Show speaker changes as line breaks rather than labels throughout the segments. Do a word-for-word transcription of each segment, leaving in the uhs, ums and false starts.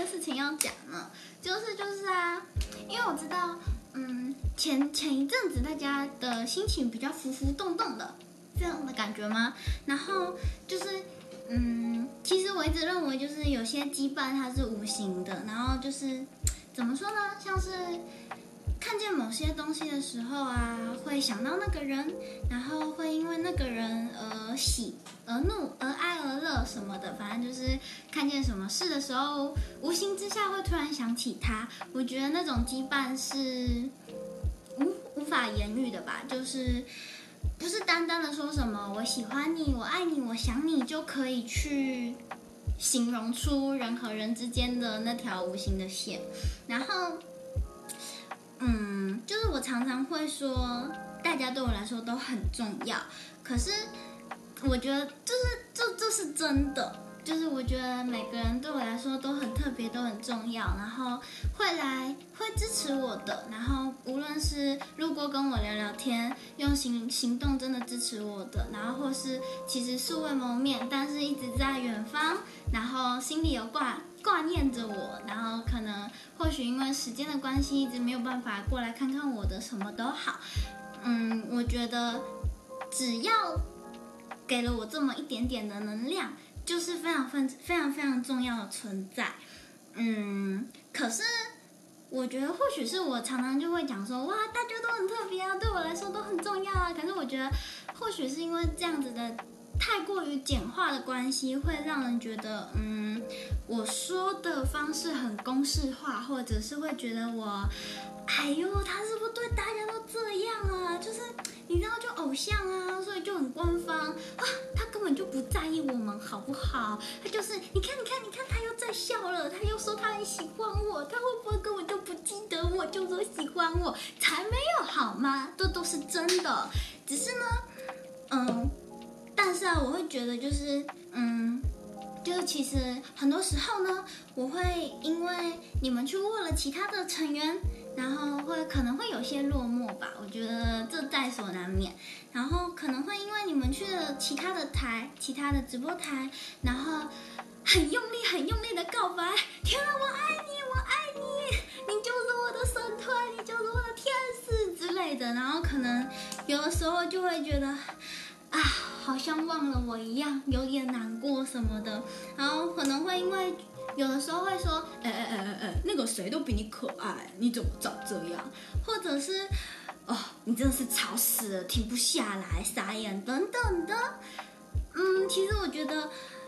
个事情要讲呢？就是就是啊，因为我知道，嗯，前前一阵子大家的心情比较浮浮动动的这样的感觉吗？然后就是，嗯，其实我一直认为，就是有些羁绊它是无形的，然后就是怎么说呢？像是看见某些东西的时候啊，会想到那个人，然后会因为那个人而喜、而怒、而哀、而乐什么的，反正就是看见什么事的时候，无形之下会突然想起他。我觉得那种羁绊是无无法言喻的吧，就是不是单单的说什么我喜欢你、我爱你、我想你就可以去形容出人和人之间的那条无形的线，然后。嗯，就是我常常会说，大家对我来说都很重要。可是，我觉得就是这这是真的，就是我觉得每个人对我来说都很特别，都很重要。然后会来会支持我的，然后无论是路过跟我聊聊天，用行行动真的支持我的，然后或是其实素未谋面，但是一直在远方，然后心里有挂。挂念着我，然后可能或许因为时间的关系，一直没有办法过来看看我的，什么都好。嗯，我觉得只要给了我这么一点点的能量，就是非常非非常非常重要的存在。嗯，可是我觉得或许是我常常就会讲说，哇，大家都很特别啊，对我来说都很重要啊。可是我觉得或许是因为这样子的。太过于简化的关系会让人觉得，嗯，我说的方式很公式化，或者是会觉得我，哎呦，他是不是对大家都这样啊？就是你知道，就偶像啊，所以就很官方啊，他根本就不在意我们好不好？他就是你看，你看，你看，他又在笑了，他又说他很喜欢我，他会不会根本就不记得我，就说喜欢我？才没有好吗？这都是真的，只是呢，嗯。但是啊，我会觉得就是，嗯，就是其实很多时候呢，我会因为你们去问了其他的成员，然后会可能会有些落寞吧，我觉得这在所难免。然后可能会因为你们去了其他的台、其他的直播台，然后很用力、很用力的告白，天啊，我爱你，我爱你，你就是我的神推，你就是我的天使之类的。然后可能有的时候就会觉得。啊，好像忘了我一样，有点难过什么的。然后可能会因为有的时候会说，哎哎哎哎哎，那个谁都比你可爱，你怎么长这样？或者是，哦，你真的是吵死了，停不下来，傻眼等等的。嗯，其实我觉得，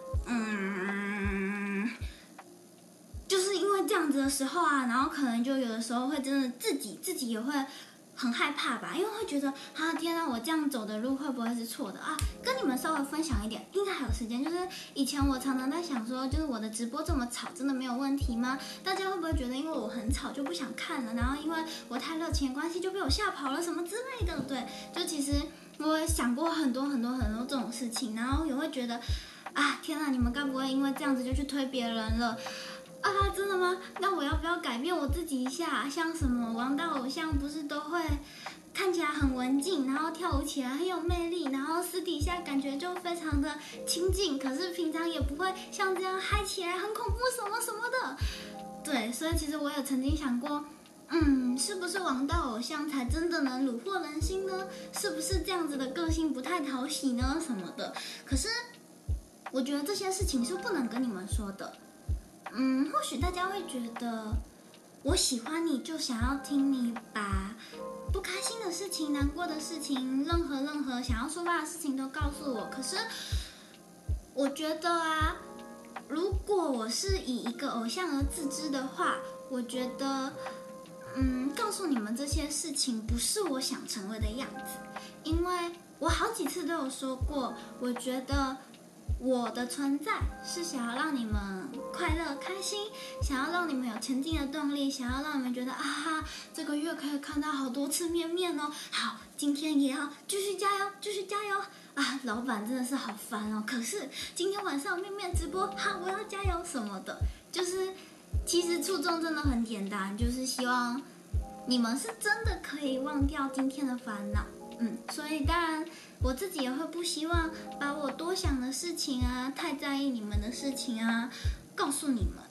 嗯，就是因为这样子的时候啊，然后可能就有的时候会真的自己自己也会。很害怕吧，因为会觉得啊，天啊，我这样走的路会不会是错的啊？跟你们稍微分享一点，应该还有时间。就是以前我常常在想说，就是我的直播这么吵，真的没有问题吗？大家会不会觉得因为我很吵就不想看了？然后因为我太热情的关系就被我吓跑了什么之类的？对，就其实我也想过很多很多很多这种事情，然后也会觉得啊，天啊，你们该不会因为这样子就去推别人了？啊，真的吗？那我要不要改变我自己一下？像什么王道偶像不是都会看起来很文静，然后跳舞起来很有魅力，然后私底下感觉就非常的亲近，可是平常也不会像这样嗨起来很恐怖什么什么的。对，所以其实我有曾经想过，嗯，是不是王道偶像才真的能虏获人心呢？是不是这样子的个性不太讨喜呢？什么的？可是我觉得这些事情是不能跟你们说的。嗯，或许大家会觉得我喜欢你，就想要听你把不开心的事情、难过的事情、任何任何想要说发的事情都告诉我。可是我觉得啊，如果我是以一个偶像而自知的话，我觉得，嗯，告诉你们这些事情不是我想成为的样子，因为我好几次都有说过，我觉得。我的存在是想要让你们快乐开心，想要让你们有前进的动力，想要让你们觉得啊哈，这个月可以看到好多次面面哦。好，今天也要继续加油，继续加油啊！老板真的是好烦哦。可是今天晚上面面直播，好，我要加油什么的。就是其实初衷真的很简单，就是希望你们是真的可以忘掉今天的烦恼。嗯，所以当然我自己也会不希望把我多想的事情啊，太在意你们的事情啊，告诉你们。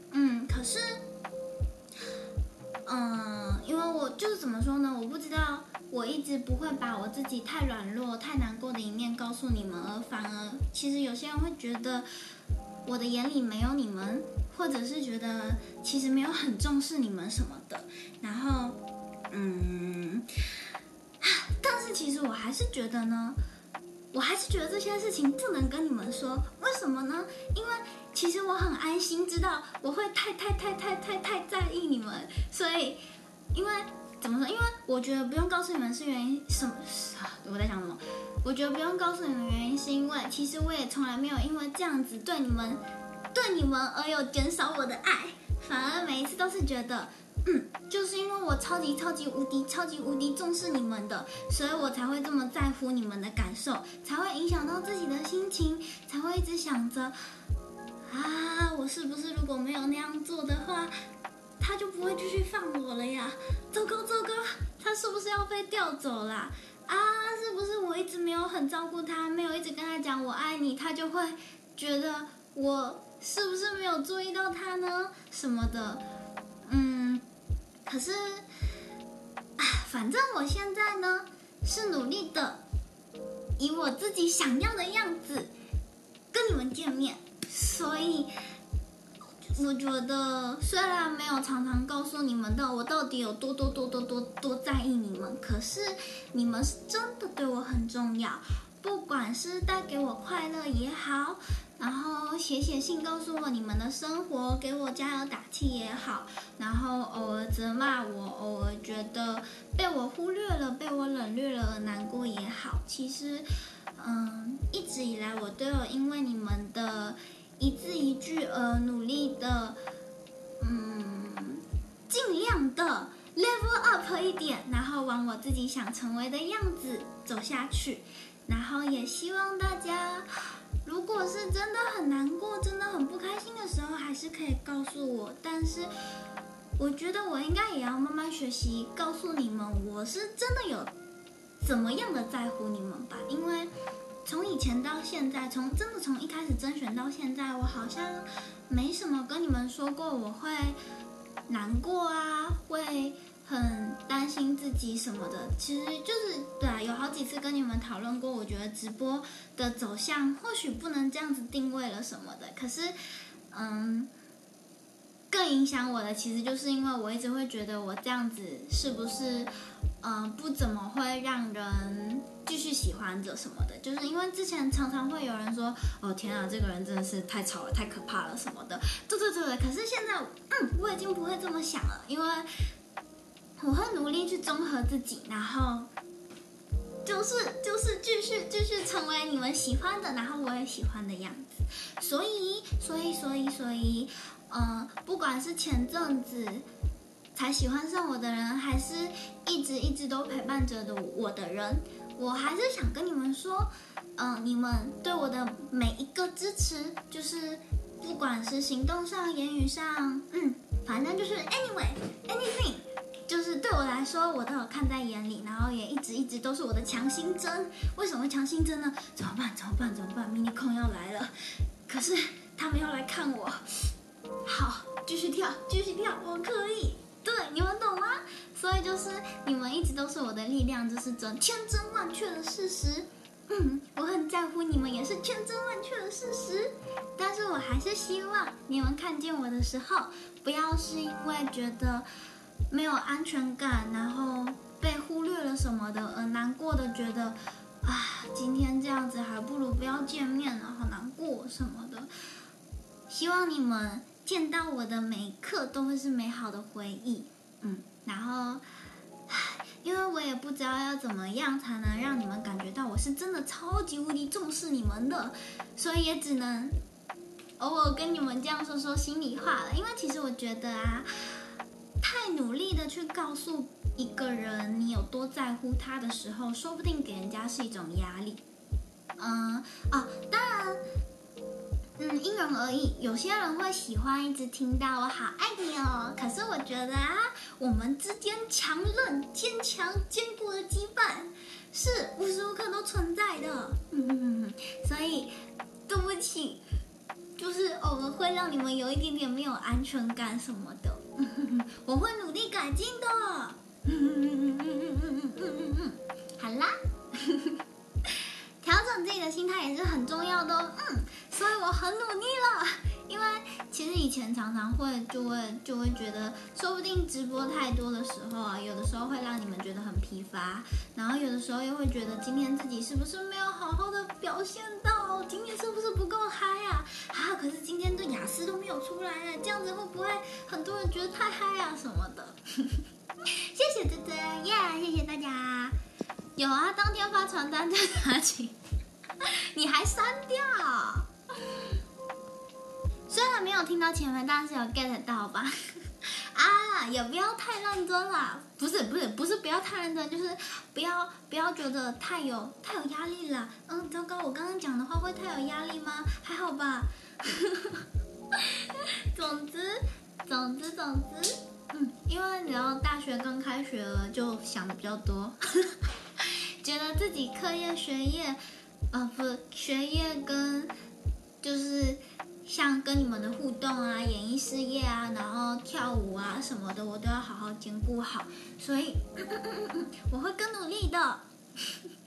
嗯，可是，嗯，因为我就是怎么说呢？我不知道，我一直不会把我自己太软弱、太难过的一面告诉你们，而反而其实有些人会觉得我的眼里没有你们，或者是觉得其实没有很重视你们什么的。然后，嗯，但是其实我还是觉得呢。我还是觉得这些事情不能跟你们说，为什么呢？因为其实我很安心，知道我会太太太太太太在意你们，所以，因为怎么说？因为我觉得不用告诉你们是原因什么？我在想什么？我觉得不用告诉你们原因，是因为其实我也从来没有因为这样子对你们，对你们而有减少我的爱，反而每一次都是觉得。嗯，就是因为我超级超级无敌超级无敌重视你们的，所以我才会这么在乎你们的感受，才会影响到自己的心情，才会一直想着，啊，我是不是如果没有那样做的话，他就不会继续放我了呀？糟糕糟糕，他是不是要被调走啦？啊，是不是我一直没有很照顾他，没有一直跟他讲我爱你，他就会觉得我是不是没有注意到他呢？什么的，嗯。可是，啊，反正我现在呢是努力的，以我自己想要的样子跟你们见面，所以我觉得虽然没有常常告诉你们的我到底有多多多多多多在意你们，可是你们是真的对我很重要，不管是带给我快乐也好，然后写写信告诉我你们的生活，给我加油打气也好，然后偶尔责骂我，偶尔觉得被我忽略了，被我冷略了而难过也好，其实，嗯，一直以来我都有因为你们的一字一句而努力的，嗯，尽量的 level up 一点，然后往我自己想成为的样子走下去，然后也希望大家。如果是真的很难过，真的很不开心的时候，还是可以告诉我。但是，我觉得我应该也要慢慢学习，告诉你们，我是真的有怎么样的在乎你们吧。因为从以前到现在，从真的从一开始甄选到现在，我好像没什么跟你们说过我会难过啊，会很担心自己什么的，其实就是对啊，有好几次跟你们讨论过，我觉得直播的走向或许不能这样子定位了什么的，可是，嗯，更影响我的其实就是因为我一直会觉得我这样子是不是，嗯、呃，不怎么会让人继续喜欢着什么的，就是因为之前常常会有人说，哦天啊，这个人真的是太吵了，太可怕了什么的，对对对对，可是现在，嗯，我已经不会这么想了，因为。我会努力去综合自己，然后就是就是继续继续成为你们喜欢的，然后我也喜欢的样子。所以所以所以所以，呃，不管是前阵子才喜欢上我的人，还是一直一直都陪伴着的我的人，我还是想跟你们说，嗯、呃，你们对我的每一个支持，就是不管是行动上、言语上，嗯，反正就是 anyway anything。就是对我来说，我都有看在眼里，然后也一直一直都是我的强心针。为什么会强心针呢？怎么办？怎么办？怎么办？迷你控要来了，可是他们要来看我。好，继续跳，继续跳，我可以。对，你们懂吗？所以就是你们一直都是我的力量，这是真千真万确的事实。嗯，我很在乎你们，也是千真万确的事实。但是我还是希望你们看见我的时候，不要是因为觉得。没有安全感，然后被忽略了什么的，而难过的觉得，啊，今天这样子还不如不要见面了，好难过什么的。希望你们见到我的每一刻都会是美好的回忆，嗯，然后，因为我也不知道要怎么样才能让你们感觉到我是真的超级无敌重视你们的，所以也只能偶尔跟你们这样说说心里话了。因为其实我觉得啊。太努力的去告诉一个人你有多在乎他的时候，说不定给人家是一种压力。嗯啊，当然，嗯，因人而异。有些人会喜欢一直听到我好爱你哦，可是我觉得啊，我们之间强韧、坚强、坚固的羁绊是无时无刻都存在的。嗯，所以对不起。就不是偶尔会让你们有一点点没有安全感什么的？我会努力改进的。好啦，调整自己的心态也是很重要的哦。嗯，所以我很努力了。因为其实以前常常会就会就会觉得，说不定直播太多的时候啊，有的时候会让你们觉得很疲乏，然后有的时候又会觉得今天自己是不是没有好好的表现到，今天是不是不够嗨啊？啊，可是今天的雅思都没有出来啊，这样子会不会很多人觉得太嗨啊什么的？谢谢芝芝，耶、yeah, 谢谢大家。有啊，当天发传单在哪里？你还删掉？虽然没有听到前面，但是有 get 到吧？啊，也不要太认真啦，不是不是不是不要太认真，就是不要不要觉得太有太有压力啦。嗯，糟糕，我刚刚讲的话会太有压力吗？还好吧。总之总之总之，嗯，因为你知道大学刚开学了，就想的比较多，觉得自己课业学业，呃，不，学业跟就是像跟你们的互动啊、演艺事业啊，然后跳舞啊什么的，我都要好好兼顾好，所以、嗯嗯嗯嗯、我会更努力的。